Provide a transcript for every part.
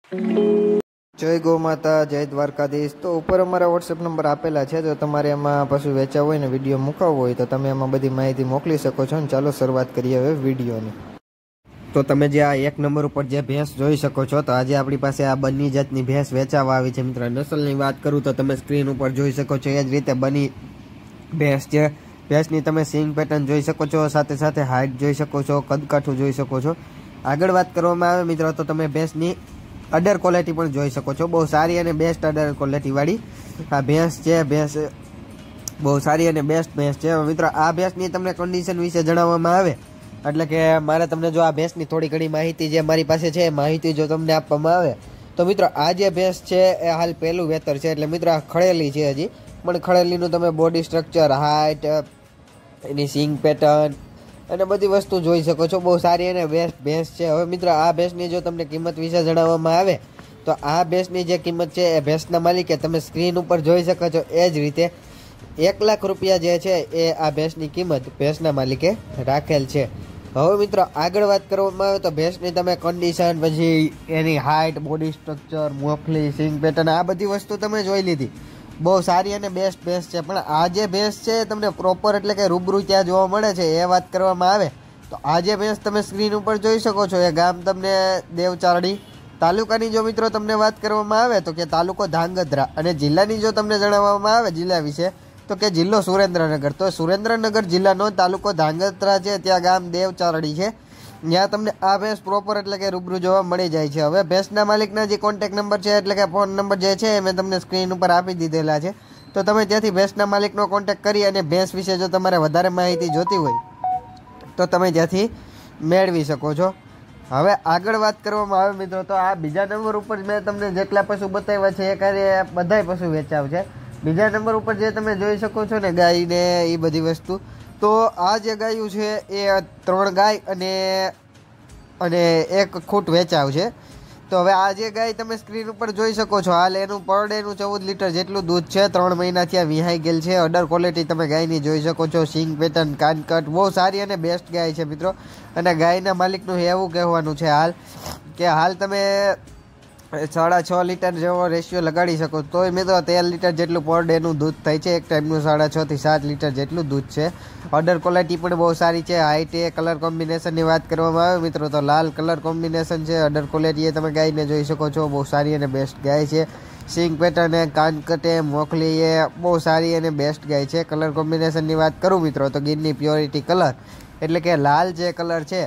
जय गौ माता, जय द्वारकाधीश। तो ऊपर अमरा व्हाट्सएप नंबर आपेला है, जो तमारे एमां पशु वेचा होय ने विडियो मूकावो होय तो तमे एमां बधी माहिती मोकली शको छो। चालो शरूआत करीए हवे विडियोनी। तो तमे जे आ एक नंबर पर जे भैंस जोई शको छो, तो आज आपणी पासे आ बन्नी जातनी भैंस वेचावा आवी छे। मित्र नस्लनी वात करूं तो तमे स्क्रीन पर जोई शको छो। ए ज रीते बन्नी भैंस छे। भैंसनी तमे सींग पेटर्न जोई शको छो, साथे साथे हाइट जोई शको छो, कदकाठुं जोई शको छो। आगळ वात करवामां आवे मित्र तो तमे भैंसनी अडर क्वॉलिटी पण जोई शको छो। बहुत सारी अने बेस्ट अडर क्वॉलिटी वाળી आ भैंस छे। भैंस बहुत सारी अने बेस्ट भैंस छे। मित्र आ भैंसनी तमने कंडीशन विશે જણાવવામાં આવે એટલે કે મારે તમને જો આ ભેંસની થોડી ઘણી માહિતી જે મારી પાસે છે માહિતી જો તમને આપવામાં આવે તો મિત્રો આ જે ભેંસ છે એ હાલ પહેલું વેતર છે। એટલે મિત્રો આ ખળેલી છે હજી, પણ ખળેલીનું તમે બોડી સ્ટ્રક્ચર, હાઇટ, એની સિંગ પેટર્ન અને બધી વસ્તુ જોઈ શકો છો। બહુ સારી અને બેસ્ટ ભેંસ છે। હવે મિત્રો આ ભેંસની જો તમને કિંમત વિશે જણાવવામાં આવે તો આ ભેંસની જે કિંમત છે એ ભેંસના માલિકે તમે સ્ક્રીન ઉપર જોઈ શકો છો। એ જ રીતે 1 લાખ રૂપિયા જે છે એ આ ભેંસની કિંમત ભેંસના માલિકે રાખેલ છે। હવે મિત્રો આગળ વાત કરવામાં આવે તો ભેંસની તમે કન્ડિશન, પછી એની હાઇટ, બોડી સ્ટ્રક્ચર, મોફલી, સિંગ પેટર્ન આ બધી વસ્તુ તમે જોઈ લીધી। બહુ સારી અને બેસ્ટ ભેંસ છે। પણ આ જે ભેંસ છે તમને પ્રોપર એટલે કે રૂબરૂ ત્યાં જોવા મળે છે એ વાત કરવામાં આવે તો આ જે ભેંસ તમે સ્ક્રીન ઉપર જોઈ શકો છો એ ગામ તમને દેવચારડી તાલુકાની જો મિત્રો તમને વાત કરવામાં આવે તો કે તાલુકો ધાંગધ્રા, અને જિલ્લાની જો તમને જણાવવામાં આવે જિલ્લા વિશે તો કે જિલ્લો સુરેન્દ્રનગર। તો સુરેન્દ્રનગર જિલ્લાનો તાલુકો ધાંગધ્રા છે, ત્યાં ગામ દેવચારડી છે। ત્યાં તમને આ ભેંસ પ્રોપર એટલે કે રૂબરૂ જોવા મળી જાય છે। હવે ભેંસના માલિકના જે કોન્ટેક્ટ નંબર છે એટલે કે ફોન નંબર જે છે એ મેં તમને સ્ક્રીન ઉપર આપી દીધેલા છે। તો તમે ત્યાંથી ભેંસના માલિકનો કોન્ટેક્ટ કરી અને ભેંસ વિશે જો તમારે વધારે માહિતી જોતી હોય તો તમે ત્યાંથી મેળવી શકો છો। હવે આગળ વાત કરવામાં આવે મિત્રો તો આ બીજા નંબર ઉપર મેં તમને જેટલા પશુ બતાવ્યા છે એ કાર્ય બધાય પશુ વેચાવ છે। બીજા નંબર ઉપર જે તમે જોઈ શકો છો ને ગાય ને એ બધી વસ્તુ, તો આ જે ગાયું છે એ 3 ગાય અને 1 ખૂટ વેચાવ છે। તો હવે આ જે ગાય તમે સ્ક્રીન ઉપર જોઈ શકો છો હાલ એનું પર ડેનું 14 લીટર જેટલું દૂધ છે। 3 મહિનાથી આ વિહાઈ ગયેલ છે। અડર ક્વોલિટી તમે ગાયની જોઈ શકો છો, સિંગ પેટર્ન, કાનકટ બહુ સારી અને બેસ્ટ ગાય છે મિત્રો। અને ગાયના માલિકનું એવું કહેવાનું છે હાલ કે હાલ તમે 6.5 લીટર જેવો રેશિયો લગાડી શકો તોય મિત્રો 13 લીટર જેટલું પર ડેનું દૂધ થાય છે। એક ટાઈમનું 6.5 થી 7 લીટર જેટલું દૂધ છે। અડર ક્વોલિટી પણ બહુ સારી છે। હાઇટ, કલર કોમ્બિનેશનની વાત કરવામાં આવે મિત્રો તો લાલ કલર કોમ્બિનેશન છે। અડર ક્વોલિટી એ તમે ગાયને જોઈ શકો છો, બહુ સારી અને બેસ્ટ ગાય છે। સિંગ પેટર્ન, કાનકટે, મોખલી એ બહુ સારી અને બેસ્ટ ગાય છે। કલર કોમ્બિનેશનની વાત કરું મિત્રો તો ગીરની પ્યોરિટી કલર એટલે કે લાલ જે કલર છે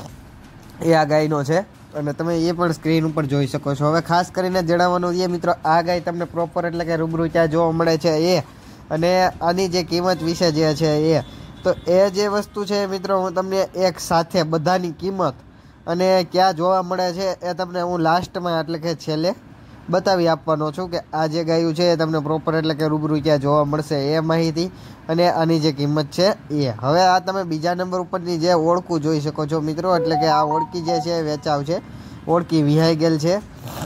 એ આ ગાયનો છે, અને તમે એ પણ સ્ક્રીન ઉપર જોઈ શકો છો। હવે ખાસ કરીને જણાવવાનું એ મિત્રો આ ગાય તમને પ્રોપર એટલે કે રૂબરૂ ત્યાં જોવા મળે છે એ, અને આની જે કિંમત વિશે જે છે એ, તો એ જે વસ્તુ છે મિત્રો હું તમને એક સાથે બધાની કિંમત અને ક્યાં જોવા મળે છે એ તમને હું લાસ્ટમાં એટલે કે છેલ્લે બતાવી આપવાનો છું કે આ જે ગાયું છે એ તમને પ્રોપર એટલે કે રૂબરૂ ક્યાં જોવા મળશે એ માહિતી અને આની જે કિંમત છે એ। હવે આ તમે બીજા નંબર ઉપરની જે ઓળખું જોઈ શકો છો મિત્રો, એટલે કે આ ઓળખી જે છે વેચાવ છે, ઓળખી વિહાઈ ગયેલ છે।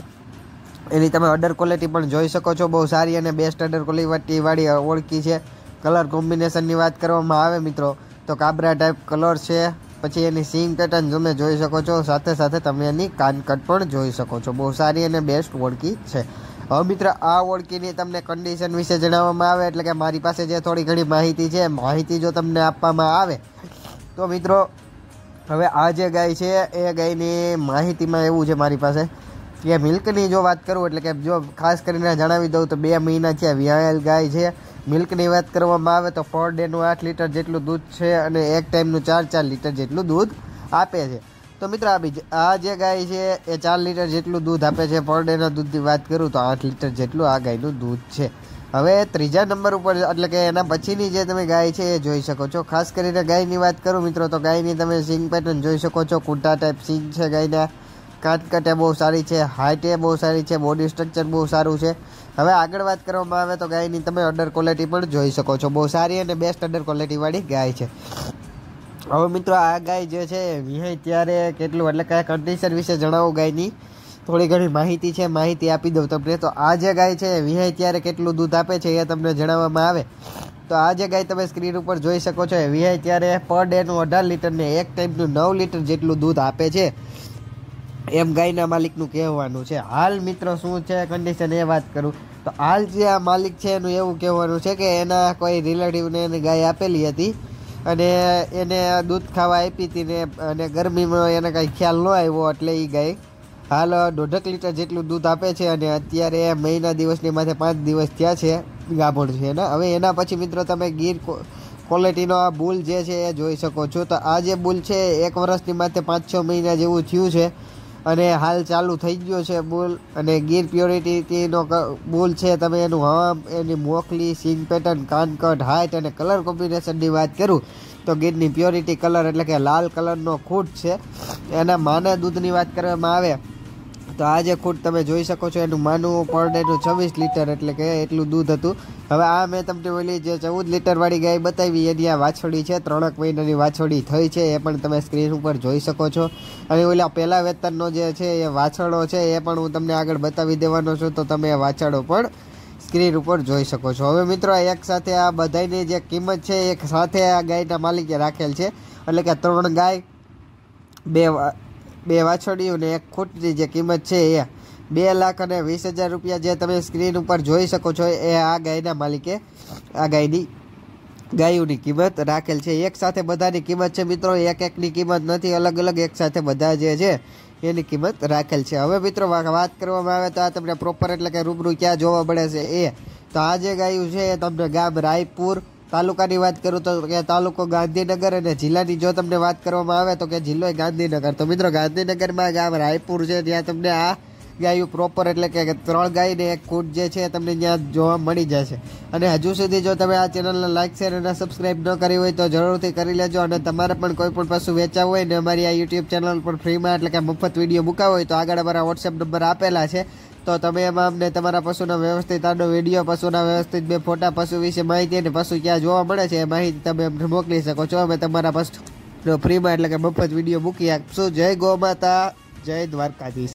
એની તમે અડર ક્વોલિટી પણ જોઈ શકો છો, બહુ સારી અને બેસ્ટ અડર ક્વોલિટી વાળી ઓળખી છે। કલર કોમ્બિનેશનની વાત કરવામાં આવે મિત્રો તો કાબરા ટાઈપ કલર છે। પછી એની સિંગ પેટર્ન તમે જોઈ શકો છો, સાથે સાથે તમે એની કાનકટ પણ જોઈ શકો છો। બહુ સારી અને બેસ્ટ ઓળખી છે। હવે મિત્ર આ ઓળખીની તમને કન્ડિશન વિશે જણાવવામાં આવે એટલે કે મારી પાસે જે થોડી ઘણી માહિતી છે, માહિતી જો તમને આપવામાં આવે તો મિત્રો હવે આ જે ગાય છે એ ગાયની માહિતીમાં એવું છે મારી પાસે કે મિલ્કની જો વાત કરું એટલે કે જો ખાસ કરીને જણાવી દઉં તો 2 મહિના છે વિહાયેલ ગાય છે। મિલ્કની વાત કરવામાં આવે તો પર ડેનું 8 લીટર જેટલું દૂધ છે અને એક ટાઈમનું 4 લીટર જેટલું દૂધ આપે છે। તો મિત્રો આ જે ગાય છે એ 4 લીટર જેટલું દૂધ આપે છે। પર ડેના દૂધની વાત કરું તો 8 લીટર જેટલું આ ગાયનું દૂધ છે। હવે ત્રીજા નંબર ઉપર એટલે કે એના પછીની જે તમે ગાય છે એ જોઈ શકો છો। ખાસ કરીને ગાયની વાત કરું મિત્રો તો ગાયની તમે સિંગ પેટર્ન જોઈ શકો છો, કુંટા ટાઈપ સિંગ છે ગાયના, કાટકટે બહુ સારી છે, હાઇટે બહુ સારી છે, બોડી સ્ટ્રક્ચર બહુ સારું છે। હવે આગળ વાત કરવામાં આવે તો ગાયની તમે અડર ક્વોલિટી પણ જોઈ શકો છો, બહુ સારી અને બેસ્ટ અડર ક્વોલિટી વાળી ગાય છે। હવે મિત્રો આ ગાય જે છે વિહાઈ ત્યારે કેટલું એટલે કે કન્ડિશન વિશે જણાવું, ગાયની થોડી ઘણી માહિતી છે, માહિતી આપી દઉં તમને। તો આ જે ગાય છે વિહાઈ ત્યારે કેટલું દૂધ આપે છે એ તમને જણાવવામાં આવે તો આ જે ગાય તમે સ્ક્રીન ઉપર જોઈ શકો છો વિહાઈ ત્યારે પર ડેનું 18 લીટર ને એક ટાઈમનું 9 લીટર જેટલું દૂધ આપે છે। એમ ગાયના માલિકનું કહેવાનું છે. હાલ મિત્રો શું છે કન્ડિશન એ વાત કરું તો હાલ જે આ માલિક છે એનું એવું કહેવાનું છે કે એના કોઈ રિલેટિવને એની ગાય આપેલી હતી અને એને દૂધ ખાવા આપી હતી ને અને ગરમીમાં એને કાંઈ ખ્યાલ ન આવ્યો એટલે એ ગાય હાલ 1.5 લીટર જેટલું દૂધ આપે છે અને અત્યારે મહિના દિવસની માથે 5 દિવસ થયા છે ગાભણ છે એના. હવે એના પછી મિત્રો તમે ગીર ક્વોલિટીનો આ બુલ જે છે એ જોઈ શકો છો. તો આ જે બુલ છે 1 વર્ષની માથે 5-6 મહિના જેવું થયું છે અને હાલ ચાલુ થઈ ગયો છે બુલ. અને ગીર પ્યોરિટીનો બુલ છે. તમે એનું હમ, એની મોકલી, સિંગ પેટર્ન, કાનકટ, હાઇટ અને કલર કોમ્બિનેશનની વાત કરું તો ગીરની પ્યોરિટી કલર એટલે કે લાલ કલરનો ખૂટ છે. એના માના દૂધની વાત કરવામાં આવે તો આ જે ખૂટ તમે જોઈ શકો છો એનું માનું પર ડેનું 26 લીટર એટલે કે એટલું દૂધ હતું. હવે આ મેં તમને ઓલી જે 14 લીટરવાળી ગાય બતાવી એની આ વાછડી છે. 3 મહિનાની વાછડી થઈ છે એ પણ તમે સ્ક્રીન ઉપર જોઈ શકો છો. અને ઓલા પહેલા વેતનનો જે છે એ વાછરડો છે એ પણ હું તમને આગળ બતાવી દેવાનો છું તો તમે એ વાછરડો પણ સ્ક્રીન ઉપર જોઈ શકો છો. હવે મિત્રો એક સાથે આ બધાની જે કિંમત છે એક સાથે આ ગાયના માલિકે રાખેલ છે એટલે કે 3 ગાય, 2 વાછડીઓ ને 1 ખૂટની જે કિંમત છે એ 2,20,000 રૂપિયા જે તમે સ્ક્રીન ઉપર જોઈ શકો છો એ આ ગાયના માલિકે આ ગાયોની કિંમત રાખેલ છે. એક સાથે બધાની કિંમત છે મિત્રો, એકની કિંમત નથી, અલગ અલગ એક સાથે બધા જે છે એની કિંમત રાખેલ છે. હવે મિત્રો વાત કરવામાં આવે તો આ તમને પ્રોપર એટલે કે રૂબરૂ ક્યાં જોવા મળે છે એ તો આ જે ગાયું છે એ તમને ગામ રાયપુર તાલુકાની વાત કરું તો કે તાલુકો ગાંધીનગર અને જિલ્લાની જો તમને વાત કરવામાં આવે તો કે જિલ્લો ગાંધીનગર. તો મિત્રો ગાંધીનગરમાં ગામ રાયપુર છે ત્યાં તમને આ ગાયું પ્રોપર એટલે કે 3 ગાય ને 1 ખૂટ જે છે તમને ત્યાં જોવા મળી જશે. અને હજુ સુધી જો તમે આ ચેનલને લાઈક, શેર અને સબસ્ક્રાઈબ ન કરી હોય તો જરૂરથી કરી લેજો. અને તમારે પણ કોઈ પણ પશુ વેચાવું હોય ને અમારી આ યુટ્યુબ ચેનલ પર ફ્રીમાં એટલે કે મફત વિડીયો મૂકાવો હોય તો આગળ અમારા વોટ્સએપ નંબર આપેલા છે તો તમે એમાં અમને તમારા પશુના વ્યવસ્થિત આનો વિડીયો, પશુના વ્યવસ્થિત 2 ફોટા, પશુ વિશે માહિતી અને પશુ ક્યાં જોવા મળે છે એ માહિતી તમે અમને મોકલી શકો છો. અમે તમારા પશુનો ફ્રીમાં એટલે કે મફત વિડીયો મૂકી આપશું. જય ગૌ માતા, જય દ્વારકાધીશ.